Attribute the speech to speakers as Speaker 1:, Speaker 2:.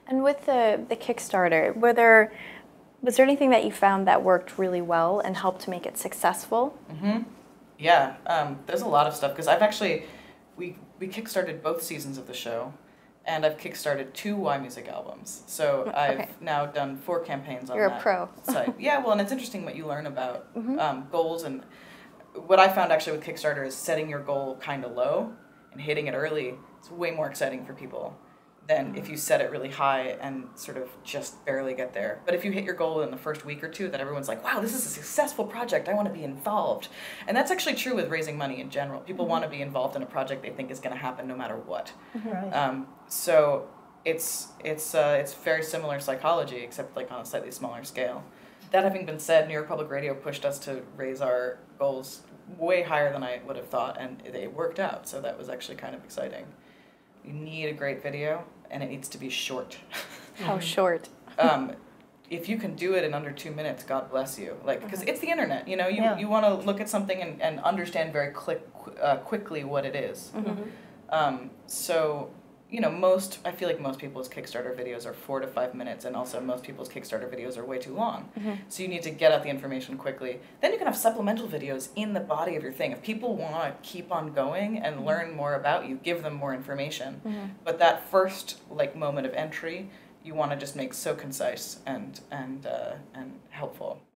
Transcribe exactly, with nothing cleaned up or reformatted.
Speaker 1: And with the, the Kickstarter, were there, was there anything that you found that worked really well and helped to make it successful?
Speaker 2: Mm-hmm. Yeah, um, there's a lot of stuff, because I've actually, we, we Kickstarted both seasons of the show, and I've Kickstarted two Y Music albums. So I've
Speaker 1: okay.
Speaker 2: now done four campaigns on
Speaker 1: You're
Speaker 2: that
Speaker 1: a pro.
Speaker 2: site. Yeah, well, and it's interesting what you learn about
Speaker 1: Mm-hmm.
Speaker 2: um, goals. And what I found actually with Kickstarter is setting your goal kind of low and hitting it early. It's way more exciting for people than if you set it really high and sort of just barely get there. But if you hit your goal in the first week or two, that everyone's like, wow, this is a successful project, I want to be involved. And that's actually true with raising money in general. People mm-hmm. want to be involved in a project they think is going to happen no matter what.
Speaker 3: Mm-hmm. Right.
Speaker 2: Um, so it's it's uh, it's very similar psychology, except like on a slightly smaller scale. That having been said, New York Public Radio pushed us to raise our goals way higher than I would have thought, and it worked out, so that was actually kind of exciting. You need a great video, and it needs to be short.
Speaker 1: How short?
Speaker 2: um, if you can do it in under two minutes, God bless you. Like, because it's the internet, you know, you,
Speaker 3: Yeah.
Speaker 2: you want to look at something and, and understand very quick, uh, quickly what it is.
Speaker 1: Mm-hmm.
Speaker 2: Um, so, you know, most, I feel like most people's Kickstarter videos are four to five minutes, and also most people's Kickstarter videos are way too long.
Speaker 1: Mm-hmm.
Speaker 2: So you need to get out the information quickly. Then you can have supplemental videos in the body of your thing. If people want to keep on going and
Speaker 1: mm-hmm.
Speaker 2: learn more about you, give them more information.
Speaker 1: Mm-hmm.
Speaker 2: But that first, like, moment of entry, you want to just make so concise and, and, uh, and helpful.